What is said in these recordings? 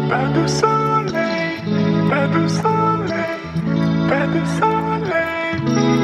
Pas de soleil, pas de soleil, pas de soleil,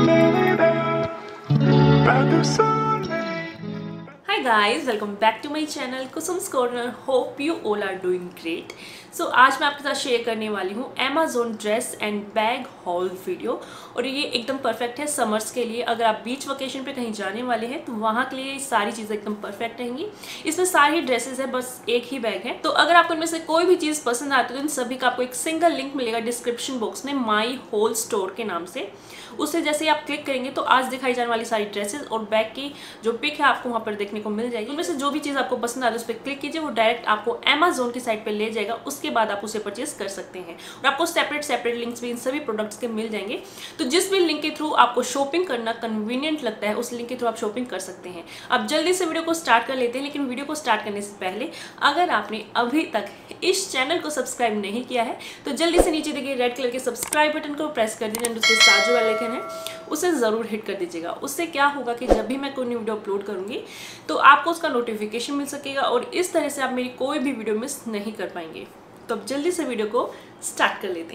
pas de soleil. Hi guys, welcome back to my channel Kusum's Corner. Hope you all are doing great. So आज मैं आपके साथ share करने वाली हूँ Amazon dress and bag haul video, और ये एकदम परफेक्ट है समर्स के लिए। अगर आप बीच वेकेशन पे कहीं जाने वाले हैं तो वहाँ के लिए सारी चीज़ें एकदम परफेक्ट रहेंगी। इसमें सारी ड्रेसेस है, बस एक ही बैग है। तो अगर आपको इनमें से कोई भी चीज़ पसंद आती है तो इन सभी का आपको एक सिंगल लिंक मिलेगा डिस्क्रिप्शन बॉक्स में, माई होल स्टोर के नाम से। उससे जैसे ही आप क्लिक करेंगे तो आज दिखाई जाने वाली सारी ड्रेसेस और बैग की जो पिक है आपको वहाँ पर देखने को मिल जाएगी। उनमें से जो भी चीज़ आपको पसंद आ रही है उस पर क्लिक कीजिए, वो डायरेक्ट आपको Amazon की साइट पे ले जाएगा। उसके बाद आप उसे परचेज कर सकते हैं और आपको सेपरेट लिंक्स भी इन सभी प्रोडक्ट्स के मिल जाएंगे। तो जिस भी लिंक के थ्रू आपको शॉपिंग करना कन्वीनियंट लगता है उस लिंक के थ्रू आप शॉपिंग कर सकते हैं। अब जल्दी से वीडियो को स्टार्ट कर लेते हैं, लेकिन वीडियो को स्टार्ट करने से पहले अगर आपने अभी तक इस चैनल को सब्सक्राइब नहीं किया है तो जल्दी से नीचे देखिए रेड कलर के सब्सक्राइब बटन को प्रेस कर दीजिए, उसके साथ जो बेल आइकन है उसे ज़रूर हिट कर दीजिएगा। उससे क्या होगा कि जब भी मैं कोई न्यू वीडियो अपलोड करूँगी तो आपको उसका नोटिफिकेशन मिल सकेगा और इस तरह से आप मेरी कोई भी वीडियो मिस नहीं कर पाएंगे। तो अब जल्दी से वीडियो को स्टार्ट कर लेते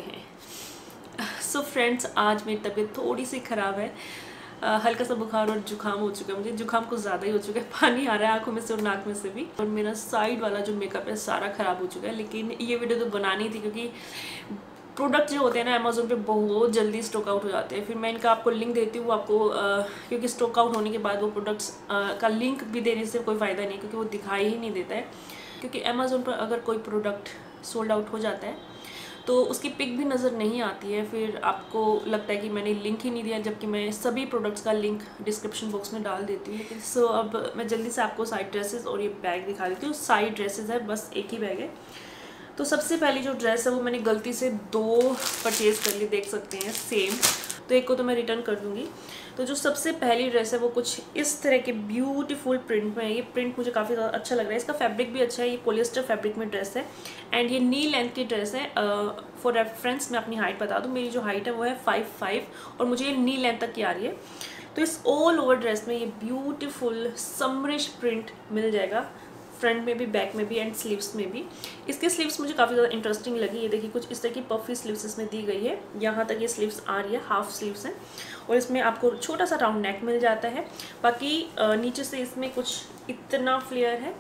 हैं। सो फ्रेंड्स, आज मेरी तबीयत थोड़ी सी ख़राब है। हल्का सा बुखार और जुकाम हो चुका है। मुझे जुकाम कुछ ज़्यादा ही हो चुका है, पानी आ रहा है आंखों में से और नाक में से भी, और मेरा साइड वाला जो मेकअप है सारा ख़राब हो चुका है। लेकिन ये वीडियो तो बनानी थी क्योंकि प्रोडक्ट जो होते हैं ना अमेज़ोन पे बहुत जल्दी स्टॉक आउट हो जाते हैं। फिर मैं इनका आपको लिंक देती हूँ आपको, क्योंकि स्टॉक आउट होने के बाद वो प्रोडक्ट्स का लिंक भी देने से कोई फ़ायदा नहीं, क्योंकि वो दिखाई ही नहीं देता है। क्योंकि अमेज़ोन पर अगर कोई प्रोडक्ट सोल्ड आउट हो जाता है तो उसकी पिक भी नज़र नहीं आती है, फिर आपको लगता है कि मैंने लिंक ही नहीं दिया, जबकि मैं सभी प्रोडक्ट्स का लिंक डिस्क्रिप्शन बॉक्स में डाल देती हूँ। लेकिन सो अब मैं जल्दी से आपको साइड ड्रेसेस और ये बैग दिखा देती हूँ। साइड ड्रेसेस है, बस एक ही बैग है। तो सबसे पहली जो ड्रेस है वो मैंने गलती से 2 परचेज़ कर ली, देख सकते हैं सेम, तो एक को तो मैं रिटर्न कर दूँगी। तो जो सबसे पहली ड्रेस है वो कुछ इस तरह के ब्यूटीफुल प्रिंट में है। ये प्रिंट मुझे काफ़ी ज़्यादा अच्छा लग रहा है, इसका फैब्रिक भी अच्छा है। ये पॉलिएस्टर फैब्रिक में ड्रेस है एंड ये नी लेंथ की ड्रेस है। फॉर रेफरेंस मैं अपनी हाइट बता दूँ, मेरी जो हाइट है वो है 5'5" और मुझे ये नी लेंथ तक की आ रही है। तो इस ऑल ओवर ड्रेस में ये ब्यूटीफुल समरिश प्रिंट मिल जाएगा, फ्रंट में भी, बैक में भी एंड स्लीव्स में भी। इसके स्लीव्स मुझे काफ़ी ज़्यादा इंटरेस्टिंग लगी। ये देखिए कुछ इस तरह की पफी स्लीव्स इसमें दी गई है, यहाँ तक ये स्लीव्स आ रही है, हाफ स्लीव्स हैं और इसमें आपको छोटा सा राउंड नेक मिल जाता है। बाकी नीचे से इसमें कुछ इतना फ्लेयर है,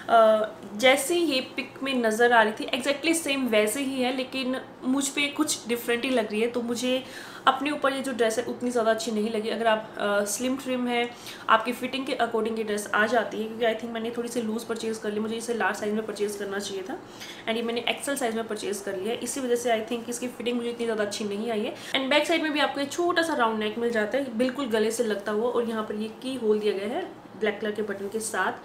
जैसे ये पिक में नज़र आ रही थी एग्जैक्टली सेम वैसे ही है, लेकिन मुझ पे कुछ डिफरेंट ही लग रही है। तो मुझे अपने ऊपर ये जो ड्रेस है उतनी ज़्यादा अच्छी नहीं लगी। अगर आप स्लिम ट्रिम है, आपकी फिटिंग के अकॉर्डिंग ये ड्रेस आ जाती है, क्योंकि आई थिंक मैंने थोड़ी सी लूज़ परचेज़ कर ली, मुझे इसे लार्ज साइज़ में परचेज़ करना चाहिए था एंड ये मैंने एक्सेल साइज़ में परचेज़ कर लिया है। इसी वजह से आई थिंक इसकी फिटिंग मुझे इतनी ज़्यादा अच्छी नहीं आई है। एंड बैक साइड में भी आपको एक छोटा सा राउंड नेक मिल जाता है, बिल्कुल गले से लगता हुआ, और यहाँ पर ये की होल दिया गया है ब्लैक कलर के बटन के साथ,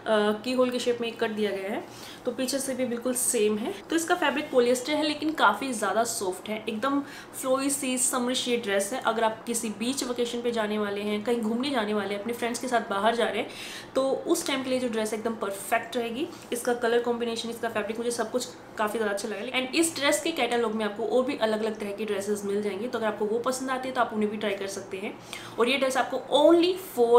की होल के शेप में एक कट दिया गया है। तो पीछे से भी बिल्कुल सेम है। तो इसका फैब्रिक पॉलिएस्टर है लेकिन काफ़ी ज़्यादा सॉफ्ट है, एकदम फ्लोई सी समरिश ये ड्रेस है। अगर आप किसी बीच वेकेशन पे जाने वाले हैं, कहीं घूमने जाने वाले हैं, अपने फ्रेंड्स के साथ बाहर जा रहे हैं, तो उस टाइम के लिए जो ड्रेस एकदम परफेक्ट रहेगी। इसका कलर कॉम्बिनेशन, इसका फैब्रिक, मुझे सब कुछ काफ़ी ज़्यादा अच्छा लगा। एंड इस ड्रेस के कैटलॉग में आपको और भी अलग अलग तरह की ड्रेसेस मिल जाएंगी, तो अगर आपको वो पसंद आती है तो आप उन्हें भी ट्राई कर सकते हैं। और ये ड्रेस आपको ओनली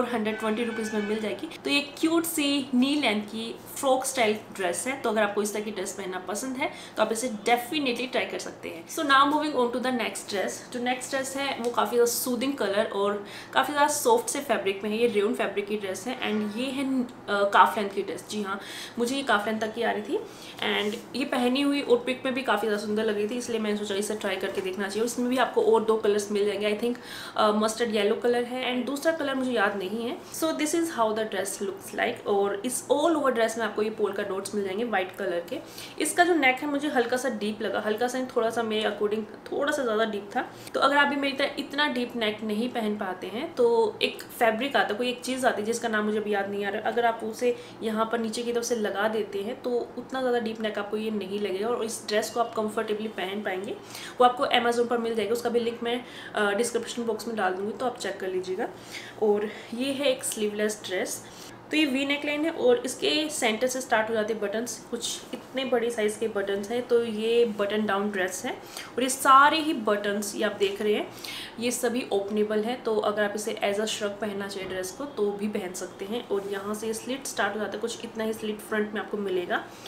420 रुपीज़ में मिल जाएगी। तो ये क्यूट सी नी लेंथ की फ्रॉक स्टाइल ड्रेस है। तो अगर आपको इस तरह की ड्रेस पहनना पसंद है तो आप इसे डेफिनेटली ट्राई कर सकते हैं। So now moving on to the next dress. जो नेक्स्ट ड्रेस है वो काफ़ी ज़्यादा सूदिंग कलर और काफ़ी ज़्यादा सॉफ्ट से फैब्रिक में है। ये रेयन फैब्रिक की ड्रेस है एंड ये है काफ लेंथ की ड्रेस। जी हाँ, मुझे ये काफ लेंथ तक की आ रही थी एंड ये पहनी हुई और पिक में भी काफ़ी ज़्यादा सुंदर लग रही थी, इसलिए मैंने सोचा इसे ट्राई करके देखना चाहिए। इसमें भी आपको और 2 कलर्स मिल जाएंगे। I think mustard yellow colour है एंड दूसरा कलर मुझे याद नहीं है। So this is how the dress looks like. और इस ऑल ओवर ड्रेस में आपको ये पोल्का डॉट्स मिल जाएंगे वाइट कलर के। इसका जो नेक है मुझे हल्का सा डीप लगा, हल्का सा थोड़ा सा मेरे अकॉर्डिंग थोड़ा सा ज़्यादा डीप था। तो अगर आप भी मेरी तरह इतना डीप नेक नहीं पहन पाते हैं तो एक फैब्रिक आता है, कोई एक चीज़ आती है जिसका नाम मुझे अभी याद नहीं आ रहा, अगर आप उसे यहाँ पर नीचे की तरफ से लगा देते हैं तो उतना ज़्यादा डीप नेक आपको ये नहीं लगेगा और इस ड्रेस को आप कंफर्टेबली पहन पाएंगे। वो आपको अमेज़ोन पर मिल जाएगा, उसका भी लिंक मैं डिस्क्रिप्शन बॉक्स में डाल दूँगी, तो आप चेक कर लीजिएगा। और ये है एक स्लीवलेस ड्रेस। तो ये वी नेक लाइन है और इसके सेंटर से स्टार्ट हो जाते हैं बटन्स, कुछ इतने बड़े साइज़ के बटन्स हैं। तो ये बटन डाउन ड्रेस है और ये सारे ही बटन्स ये आप देख रहे हैं ये सभी ओपनेबल है। तो अगर आप इसे एज अ श्रग पहनना चाहिए ड्रेस को तो भी पहन सकते हैं। और यहाँ से स्लिट स्टार्ट हो जाता है, कुछ इतना ही स्लिट फ्रंट में आपको मिलेगा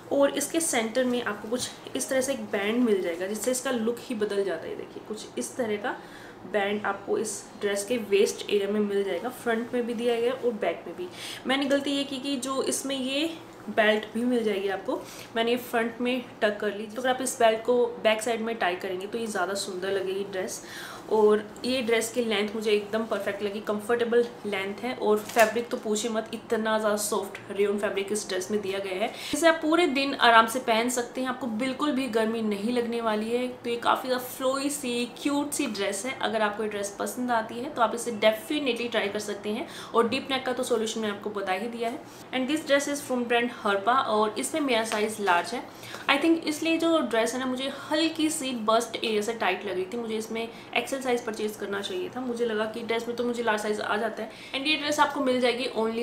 और इसके सेंटर में आपको कुछ इस तरह से एक बैंड मिल जाएगा जिससे इसका लुक ही बदल जाता है। देखिए कुछ इस तरह का बैंड आपको इस ड्रेस के वेस्ट एरिया में मिल जाएगा, फ्रंट में भी दिया गया और बैक में भी। मैंने गलती ये की कि जो इसमें ये बेल्ट भी मिल जाएगी आपको, मैंने ये फ्रंट में टक कर ली। तो अगर आप इस बेल्ट को बैक साइड में टाई करेंगे तो ये ज़्यादा सुंदर लगेगी ड्रेस। और ये ड्रेस की लेंथ मुझे एकदम परफेक्ट लगी, कंफर्टेबल लेंथ है और फैब्रिक तो पूछिए मत, इतना ज़्यादा सॉफ्ट रेयन फैब्रिक इस ड्रेस में दिया गया है। इसे आप पूरे दिन आराम से पहन सकते हैं, आपको बिल्कुल भी गर्मी नहीं लगने वाली है। तो ये काफ़ी ज़्यादा फ्लोई सी क्यूट सी ड्रेस है। अगर आपको ये ड्रेस पसंद आती है तो आप इसे डेफिनेटली ट्राई कर सकते हैं। और डीप नेक का तो सोल्यूशन मैंने आपको बता ही दिया है। And this dress is from brand Harpa और इसमें मेरा साइज़ लार्ज है। आई थिंक इसलिए जो ड्रेस है ना मुझे हल्की सी बस्ट एरिया से टाइट लग रही थी, मुझे इसमें एक्सेल साइज़ परचेज करना चाहिए था। मुझे लगा कि ड्रेस में तो मुझे लार्ज साइज़ आ जाता है। एंड ये ड्रेस आपको मिल जाएगी ओनली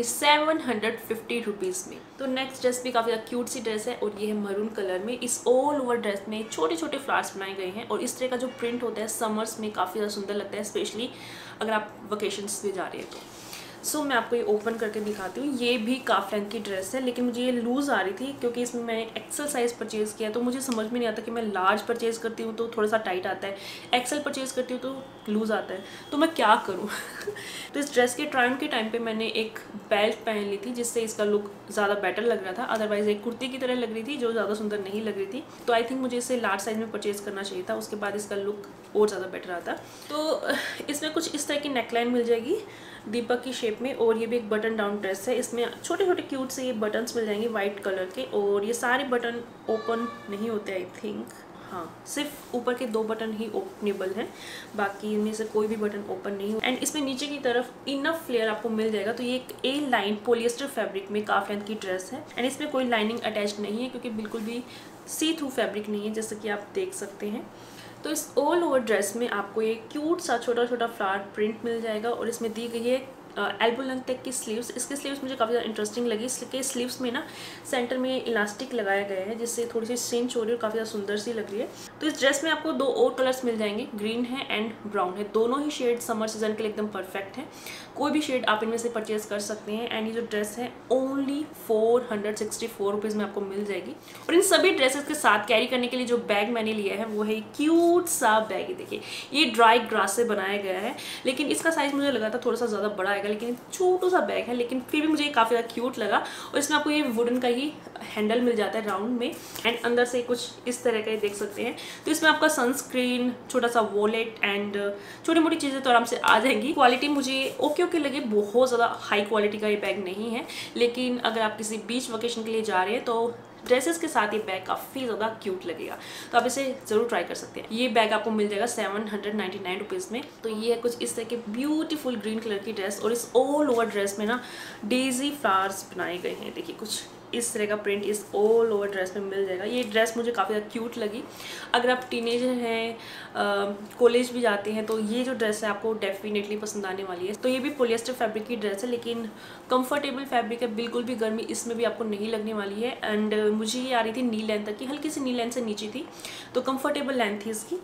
750 रुपीज़ में। तो नेक्स्ट ड्रेस भी काफ़ी ज़्यादा क्यूट सी ड्रेस है और ये है मरून कलर में। इस ऑल ओवर ड्रेस में छोटे छोटे फ्लावर्स बनाए गए हैं और इस तरह का जो प्रिंट होता है समर्स में काफ़ी ज़्यादा सुंदर लगता है, स्पेशली अगर आप वेकेशंस में जा रहे हैं तो। सो मैं आपको ये ओपन करके दिखाती हूँ। ये भी काफ़ी रंग की ड्रेस है लेकिन मुझे ये लूज़ आ रही थी क्योंकि इसमें मैंने एक्सेल साइज़ परचेज़ किया, तो मुझे समझ में नहीं आता कि मैं लार्ज परचेज़ करती हूँ तो थोड़ा सा टाइट आता है, एक्सेल परचेज़ करती हूँ तो लूज़ आता है, तो मैं क्या करूँ। तो इस ड्रेस के ट्रायल के टाइम पे मैंने एक बेल्ट पहन ली थी जिससे इसका लुक ज़्यादा बेटर लग रहा था, अदरवाइज़ एक कुर्ती की तरह लग रही थी जो ज़्यादा सुंदर नहीं लग रही थी। तो आई थिंक मुझे इसे लार्ज साइज़ में परचेज़ करना चाहिए था, उसके बाद इसका लुक और ज़्यादा बेटर आता। तो इसमें कुछ इस तरह की नेकलाइन मिल जाएगी दीपक की शेप में और ये भी एक बटन डाउन ड्रेस है। इसमें छोटे छोटे क्यूट से ये बटन्स मिल जाएंगे वाइट कलर के और ये सारे बटन ओपन नहीं होते आई थिंक, हाँ सिर्फ ऊपर के 2 बटन ही ओपनेबल हैं, बाकी इनमें से कोई भी बटन ओपन नहीं हो। एंड इसमें नीचे की तरफ इनफ फ्लेयर आपको मिल जाएगा। तो ये एक ए लाइन पॉलिएस्टर फैब्रिक में काफ़ी लेंथ की ड्रेस है एंड इसमें कोई लाइनिंग अटैच नहीं है क्योंकि बिल्कुल भी सी थ्रू फैब्रिक नहीं है जैसा कि आप देख सकते हैं। तो इस ऑल ओवर ड्रेस में आपको ये क्यूट सा छोटा छोटा फ्लावर प्रिंट मिल जाएगा और इसमें दी गई है एल्बो लेंथ तक की स्लीव्स। इसकी स्लीव्स मुझे काफ़ी ज़्यादा इंटरेस्टिंग लगी, इसके स्लीव्स में ना सेंटर में इलास्टिक लगाया गया है जिससे थोड़ी सी सिंच हो रही है और काफ़ी ज़्यादा सुंदर सी लग रही है। तो इस ड्रेस में आपको 2 और कलर्स मिल जाएंगे, ग्रीन है एंड ब्राउन है। दोनों ही शेड समर सीजन के लिए एकदम परफेक्ट है, कोई भी शेड आप इनमें से परचेज कर सकते हैं। एंड ये जो ड्रेस है ओनली 464 रुपीज़ में आपको मिल जाएगी। और इन सभी ड्रेसेस के साथ कैरी करने के लिए जो बैग मैंने लिया है वो है क्यूट सा बैग। देखिए ये ड्राई ग्रास से बनाया गया है लेकिन इसका साइज़ मुझे लगा था थोड़ा सा ज़्यादा बड़ा आएगा, लेकिन छोटा सा बैग है लेकिन फिर भी मुझे काफ़ी ज़्यादा क्यूट लगा। और इसमें आपको ये वुडन का ही हैंडल मिल जाता है राउंड में एंड अंदर से कुछ इस तरह का ही देख सकते हैं। तो इसमें आपका सनस्क्रीन, छोटा सा वॉलेट एंड छोटी मोटी चीज़ें तो आराम से आ जाएंगी। क्वालिटी मुझे ओके लगे, बहुत ज़्यादा हाई क्वालिटी का ये बैग नहीं है, लेकिन अगर आप किसी बीच वेकेशन के लिए जा रहे हैं तो ड्रेसेस के साथ ये बैग काफ़ी ज़्यादा क्यूट लगेगा, तो आप इसे ज़रूर ट्राई कर सकते हैं। ये बैग आपको मिल जाएगा 799 रुपीज़ में। तो ये है कुछ इस तरह के ब्यूटीफुल ग्रीन कलर की ड्रेस और इस ऑल ओवर ड्रेस में ना डेजी फ्लावर्स बनाए गए हैं। देखिए कुछ इस तरह का प्रिंट इस ऑल ओवर ड्रेस में मिल जाएगा। ये ड्रेस मुझे काफ़ी ज़्यादा क्यूट लगी। अगर आप टीनेजर हैं, कॉलेज भी जाते हैं तो ये जो ड्रेस है आपको डेफिनेटली पसंद आने वाली है। तो ये भी पॉलिएस्टर फैब्रिक की ड्रेस है लेकिन कंफर्टेबल फैब्रिक है, बिल्कुल भी गर्मी इसमें भी आपको नहीं लगने वाली है। एंड मुझे ये आ रही थी नी लेंथ तक की, हल्की सी नी लेंथ से नीचे थी तो कंफर्टेबल लेंथ थी इसकी।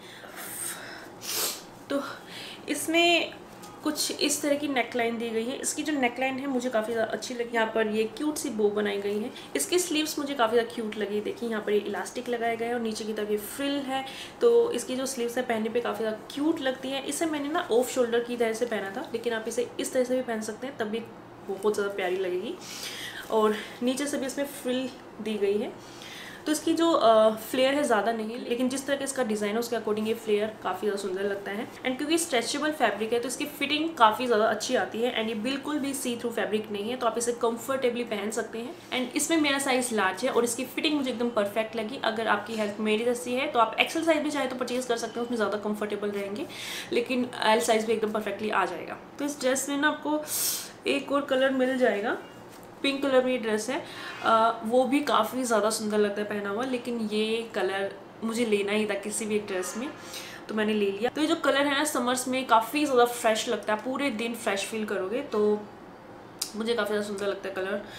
तो इसमें कुछ इस तरह की नेकलाइन दी गई है। इसकी जो नेकलाइन है मुझे काफ़ी ज़्यादा अच्छी लगी। यहाँ पर ये क्यूट सी बो बनाई गई है। इसकी स्लीव्स मुझे काफ़ी ज़्यादा क्यूट लगी। देखिए यहाँ पर ये इलास्टिक लगाया गया है और नीचे की तरफ ये फ्रिल है, तो इसकी जो स्लीव्स है पहनने पे काफ़ी ज़्यादा क्यूट लगती है। इसे मैंने ना ऑफ शोल्डर की तरह से पहना था, लेकिन आप इसे इस तरह से भी पहन सकते हैं तब भी बहुत ज़्यादा प्यारी लगेगी। और नीचे से भी इसमें फ्रिल दी गई है। तो इसकी जो फ्लेयर है ज़्यादा नहीं, लेकिन जिस तरह का इसका डिज़ाइन है उसके अकॉर्डिंग ये फ्लेयर काफ़ी ज़्यादा सुंदर लगता है। एंड क्योंकि स्ट्रेचेबल फैब्रिक है तो इसकी फिटिंग काफ़ी ज़्यादा अच्छी आती है। एंड ये बिल्कुल भी सी थ्रू फैब्रिक नहीं है, तो आप इसे कंफर्टेबली पहन सकते हैं। एंड इसमें मेरा साइज़ लार्ज है और इसकी फिटिंग मुझे एकदम परफेक्ट लगी। अगर आपकी हेल्थ मेरी जैसी है तो आप एक्सेल साइज़ भी चाहे तो परचेज़ कर सकते हैं, उसमें ज़्यादा कंफर्टेबल रहेंगे, लेकिन एल साइज़ भी एकदम परफेक्टली आ जाएगा। तो इस ड्रेस में ना आपको एक और कलर मिल जाएगा, पिंक कलर में ये ड्रेस है, वो भी काफ़ी ज़्यादा सुंदर लगता है पहना हुआ, लेकिन ये कलर मुझे लेना ही था किसी भी एक ड्रेस में, तो मैंने ले लिया। तो ये जो कलर है ना समर्स में काफ़ी ज़्यादा फ्रेश लगता है, पूरे दिन फ्रेश फील करोगे, तो मुझे काफ़ी ज़्यादा सुंदर लगता है कलर।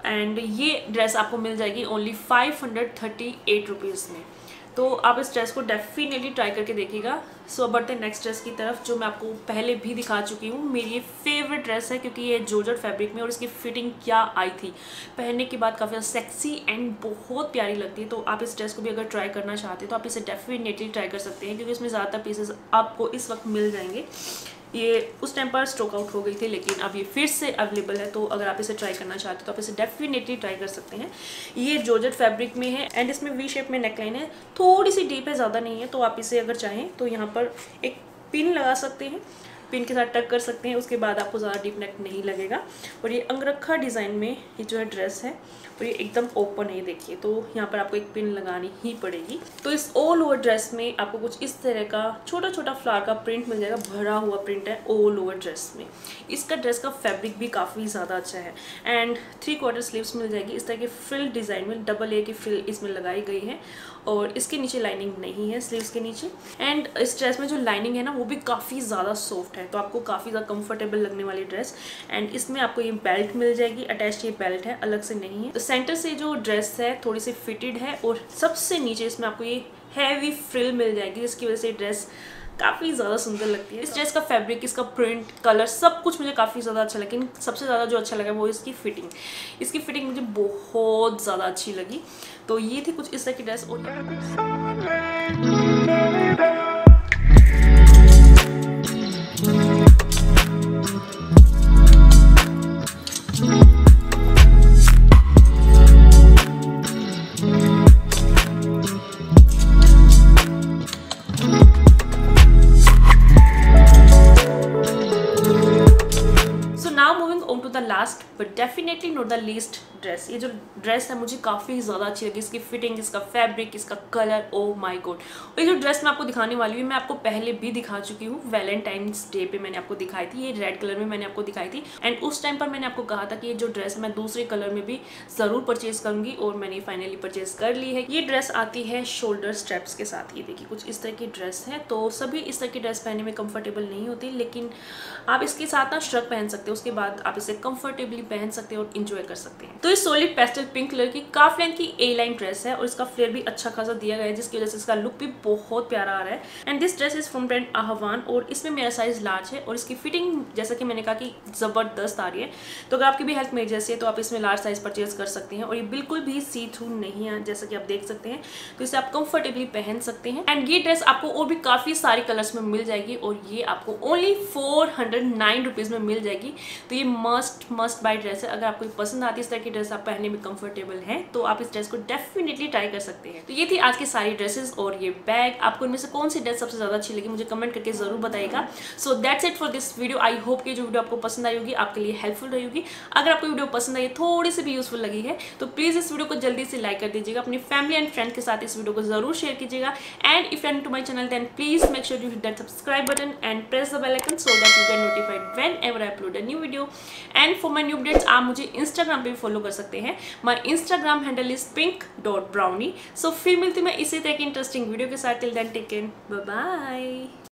एंड ये ड्रेस आपको मिल जाएगी ओनली 538 रुपीज़ में। तो आप इस ड्रेस को डेफिनेटली ट्राई करके देखिएगा। सो बढ़ते नेक्स्ट ड्रेस की तरफ, जो मैं आपको पहले भी दिखा चुकी हूँ। मेरी ये फेवरेट ड्रेस है क्योंकि ये जॉर्जेट फैब्रिक में और इसकी फिटिंग क्या आई थी, पहनने के बाद काफ़ी सेक्सी एंड बहुत प्यारी लगती है। तो आप इस ड्रेस को भी अगर ट्राई करना चाहते हैं तो आप इसे डेफिनेटली ट्राई कर सकते हैं, क्योंकि इसमें ज़्यादातर पीसेस आपको इस वक्त मिल जाएंगे। ये उस टाइम पर स्टॉक आउट हो गई थी, लेकिन अब ये फिर से अवेलेबल है। तो अगर आप इसे ट्राई करना चाहते हो तो आप इसे डेफिनेटली ट्राई कर सकते हैं। ये जॉर्जेट फैब्रिक में है एंड इसमें वी शेप में नेकलाइन है, थोड़ी सी डीप है, ज़्यादा नहीं है। तो आप इसे अगर चाहें तो यहाँ पर एक पिन लगा सकते हैं, पिन के साथ टक कर सकते हैं, उसके बाद आपको ज़्यादा डीप नेक नहीं लगेगा। और ये अंगरखा डिज़ाइन में ये जो है ड्रेस है, और ये एकदम ओपन है, देखिए। तो यहाँ पर आपको एक पिन लगानी ही पड़ेगी। तो इस ऑल ओवर ड्रेस में आपको कुछ इस तरह का छोटा छोटा फ्लावर का प्रिंट मिल जाएगा, भरा हुआ प्रिंट है ऑल ओवर ड्रेस में। इसका ड्रेस का फैब्रिक भी काफ़ी ज़्यादा अच्छा है एंड 3/4 स्लीव्स मिल जाएगी इस तरह के फ्रिल डिज़ाइन में। डबल ए की फ्रिल इसमें लगाई गई है और इसके नीचे लाइनिंग नहीं है स्लीव्स के नीचे। एंड इस ड्रेस में जो लाइनिंग है ना, वो भी काफ़ी ज़्यादा सॉफ्ट है, तो आपको काफ़ी ज़्यादा कंफर्टेबल लगने वाली ड्रेस। एंड इसमें आपको ये बेल्ट मिल जाएगी, अटैच ये बेल्ट है, अलग से नहीं है। तो सेंटर से जो ड्रेस है थोड़ी सी फिटेड है और सबसे नीचे इसमें आपको ये हैवी फ्रिल मिल जाएगी, जिसकी वजह से ड्रेस काफ़ी ज़्यादा सुंदर लगती है। इस ड्रेस का फैब्रिक, इसका प्रिंट, कलर सब कुछ मुझे काफ़ी ज़्यादा अच्छा लगा, लेकिन सबसे ज़्यादा जो अच्छा लगा वो इसकी फिटिंग। इसकी फिटिंग मुझे बहुत ज़्यादा अच्छी लगी। तो ये थी कुछ इस तरह की dress. Last but definitely not the least dress. ये जो ड्रेस है मुझे काफ़ी ज़्यादा अच्छी लगी, इसकी फिटिंग, इसका फैब्रिक, इसका कलर, ओ माय गॉड। और ये जो ड्रेस मैं आपको दिखाने वाली हूँ, मैं आपको पहले भी दिखा चुकी हूँ। वैलेंटाइंस डे पे मैंने आपको दिखाई थी, ये रेड कलर में मैंने आपको दिखाई थी। एंड उस टाइम पर मैंने आपको कहा था कि ये जो ड्रेस मैं दूसरे कलर में भी ज़रूर परचेज करूँगी, और मैंने फाइनली परचेज कर ली है। ये ड्रेस आती है शोल्डर स्ट्रैप्स के साथ। ये देखिए कुछ इस तरह की ड्रेस है। तो सभी इस तरह की ड्रेस पहनने में कंफर्टेबल नहीं होती, लेकिन आप इसके साथ ना श्रग पहन सकते हो, उसके बाद आप इसे कंफर्टेबली पहन सकते हैं और इंजॉय कर सकते हैं। तो ये सॉलिड पेस्टल पिंक कलर की काफी लेंथ की ए लाइन ड्रेस है और इसका फ्लेयर भी अच्छा खासा दिया गया है, जिसकी वजह से इसका लुक भी बहुत प्यारा आ रहा है। And this dress is from brand Aahvan और इसमें मेरा साइज लार्ज है और इसकी फिटिंग जैसा कि मैंने कहा कि जबरदस्त आ रही है। तो अगर आपकी भी हेल्थ मेरी जैसी है तो आप इसमें लार्ज साइज परचेज कर सकते हैं। और ये बिल्कुल भी सी थ्रू नहीं है, जैसा कि आप देख सकते हैं। तो इसे आप कंफर्टेबली पहन सकते हैं। एंड ये ड्रेस आपको और भी काफी सारे कलर्स में मिल जाएगी और ये आपको ओनली 409 रुपीज में मिल जाएगी। तो ये मस्ट बाय ड्रेस है। अगर आपको पसंद आती है इस तरह की ड्रेस, आप पहनने में कंफर्टेबल हैं, तो आप इस ड्रेस को डेफिनेटली ट्राई कर सकते हैं। तो ये थी आज की सारी ड्रेसेस और ये बैग। आपको इनमें से कौन सी ड्रेस सबसे ज्यादा अच्छी लगी मुझे कमेंट करके जरूर बताइएगा। So that's it for this video. I hope कि जो वीडियो आपको पसंद आई होगी, आपके लिए हेल्पफुल रही होगी। अगर आपको वीडियो पसंद आई, थोड़ी सी भी यूजफुल लगी है, तो प्लीज इस वीडियो को जल्दी से लाइक कर दीजिएगा। अपनी फैमिली एंड फ्रेंड के साथ इस वीडियो को जरूर शेयर कीजिएगा। And if you are new to my channel, then please make sure you hit that subscribe button and press the bell icon so that you get notified whenever I upload a new video. And for my new updates आप मुझे Instagram पे भी follow कर सकते हैं। My Instagram handle is pink.brownie। So फिर मिलती मैं इसी तरह की इंटरेस्टिंग वीडियो के साथ। Till then take care, bye bye.